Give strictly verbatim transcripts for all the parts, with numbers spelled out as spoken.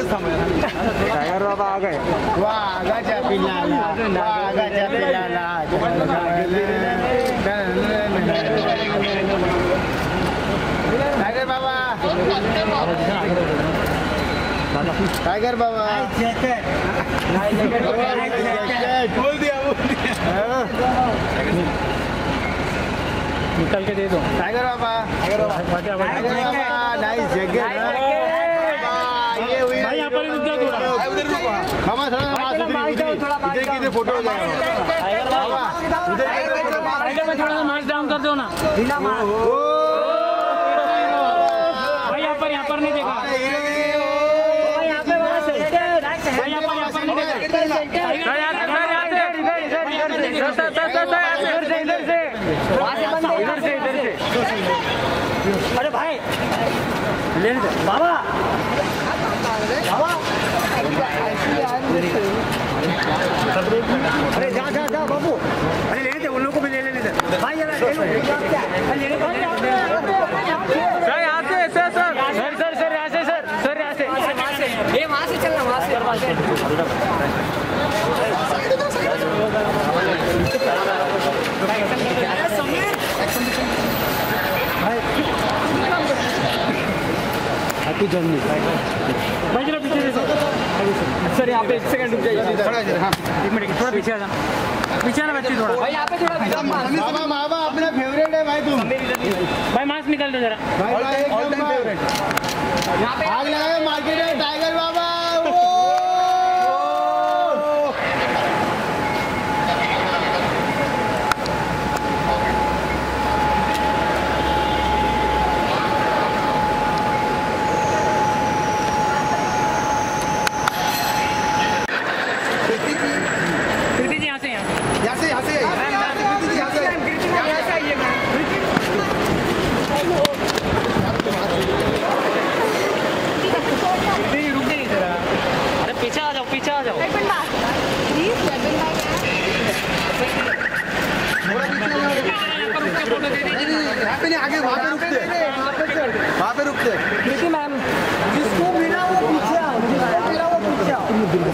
Tiger बाबा आ गए। वाह गजा पिलाला, वाह गजा पिलाला। टाइगर बाबा, टाइगर बाबा बोल दिया बोल दिया निकल के दे दो। Tiger Baba, tiger Baba, tiger Baba nice जगह। ये हुई भाई यहाँ पर रुक जाओ थोड़ा, उधर रुको मामा, थोड़ा इधर की फोटो हो जाएगा। टाइगर बाबा उधर में थोड़ा सा मार्क्स डाउन कर दो ना। भाई यहाँ पर यहाँ पर नहीं देखा, यहाँ पे वहाँ से भाई यहाँ पर यहाँ पर नहीं देखा। इधर से इधर से अरे भाई लेने दे बाबा बाबा अरे जा जा जा बाबू, अरे लेने दे उन लोगों को भी ले लेने दे भाई। सर यहाँ से sir sir sir sir sir यहाँ से सर सर यहाँ से ये वहाँ से चलना, वहाँ से वहाँ से हैप्पी जर्नी भाई। जरा पीछे से सर, यहाँ पे एक सेकंड रुक जाइए, एक मिनट थोड़ा पीछे आ जाना, पीछे आना बच्चे थोड़ा भाई, यहाँ पे थोड़ा मामा मामा अपना फेवरेट है भाई तुम भाई। मास्क निकाल दो जरा भाई, ऑल टाइम फेवरेट। यहाँ पे आग लगाए मार्केट है टाइगर बाबा। आगे वहाँ पे रुकते, वहाँ पे रुकते। कृति मैम जिसको मिला वो पीछे आओ, जिसको मिला वो पीछे आओ।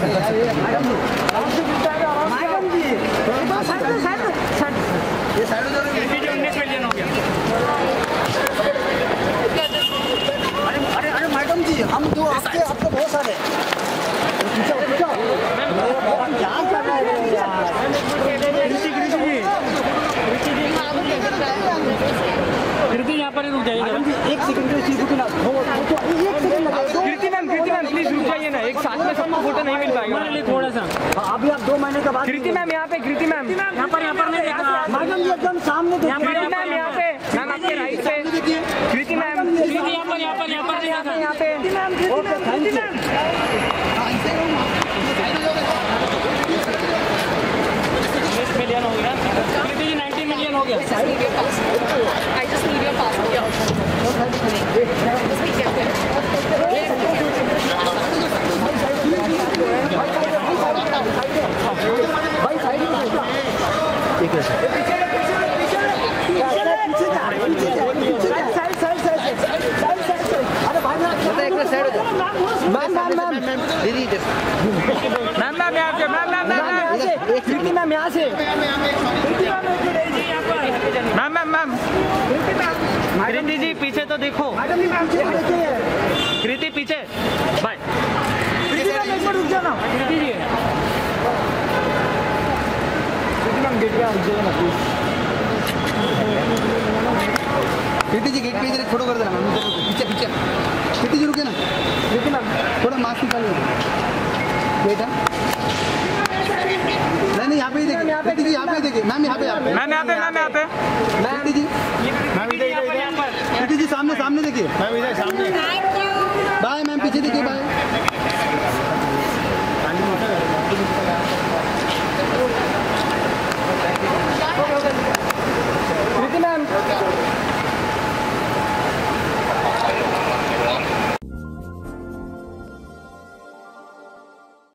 Madam ji side side side ये साइड उधर उन्नीस मिलियन हो गया। अरे अरे अरे मैडम जी हम दो आपके आपके बहुत सारे पीछे पीछे क्या कर रहे हैं यार। कृति यहाँ पर ही रुक जाइए एक सेकंड के लिए रुकना, एक सेकंड लगा। Kriti ma'am Kriti ma'am please रुक जाइए ना, एक साथ में सबको फोटो नहीं मिल पाएगा थोड़ा सा। अभी आप दो महीने के बाद कृति मैम यहाँ पे, कृति मैम यहाँ पर यहाँ पर नहीं देखा मैडम जी एकदम सामने यहाँ पर मैम, यहाँ पे मैम आपके राइट पे कृति मैम, कृति यहाँ पर यहाँ पर यहाँ पर यहाँ पे यहाँ पे मिलियन हो गया। कृति जी नाइनटीन मिलियन हो गया। I just need your passport. भाई साइड में ठीक है सर, पीछे पीछे जा पीछे जा side side side side side अरे भाई ना एक साइड हो जा। मैम मैम मैम दीदी मैम मैम यहाँ से, ma'am ma'am ma'am Kriti ma'am यहाँ से, ma'am ma'am ma'am Kriti ji पीछे तो देखो। मैडम जी पीछे देखिए, कृति पीछे बाय। कृति मैम एक मिनट रुक जाना। कृति जी कृति मैम गेट पे आ जाइए ना प्लीज। कृति जी गेट पे इधर फोटो कर देना मैम, पीछे पीछे। कृति जी रुके ना, कृति मैम थोड़ा मास्क निकालिए बेटा। नहीं नहीं यहाँ पे ही देखिए, कृति जी यहाँ पे देखिए मैम, यहाँ पे यहाँ पे मैम यहाँ पे मैम यहाँ पे कृति जी, कृति जी सामने सामने देखिए मैम, इधर सामने।